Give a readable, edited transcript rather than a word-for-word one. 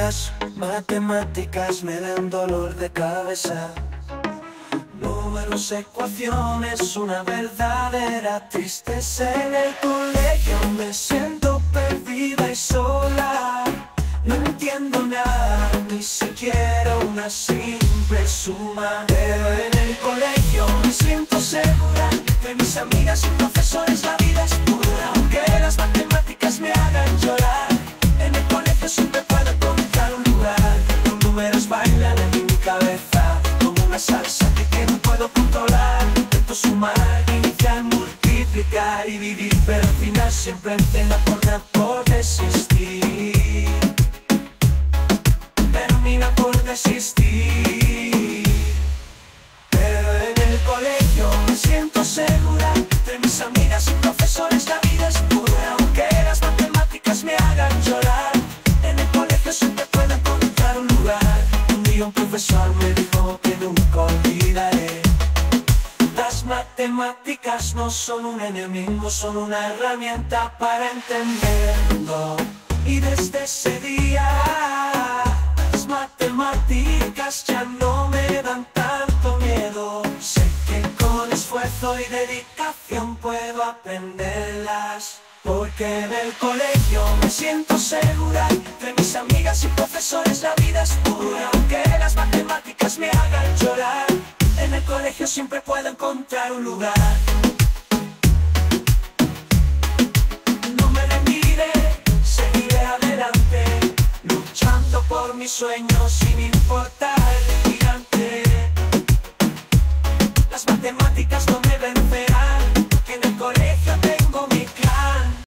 Las matemáticas me dan dolor de cabeza. Números, ecuaciones, una verdadera tristeza. En el colegio me siento perdida y sola. No entiendo nada, ni siquiera una simple suma. Pero en el colegio me siento segura. De mis amigas y profesores la vida es pura. Aunque las matemáticas me hagan llorar, en el colegio siempre puedo encontrar un lugar. Los números bailan en mi cabeza como una salsa que no puedo controlar. Intento sumar, iniciar, multiplicar y vivir, pero al final siempre termina por desistir. Termina por desistir. Pero en el colegio me siento segura. Entre mis amigas y profesores la vida es pura. Aunque las matemáticas me hagan llorar, en el colegio siempre puedo encontrar un lugar. Un día un profesor me dijo que nunca olvidaré: las matemáticas no son un enemigo, son una herramienta para entenderlo. Y desde ese día las matemáticas ya no me dan tanto miedo. Sé que con esfuerzo y dedicación puedo aprenderlas. Porque en el colegio me siento segura. Entre mis amigas y profesores la vida es pura. Aunque las matemáticas me hagan llorar, en el colegio siempre puedo encontrar un lugar. No me rendiré, seguiré adelante, luchando por mis sueños sin importar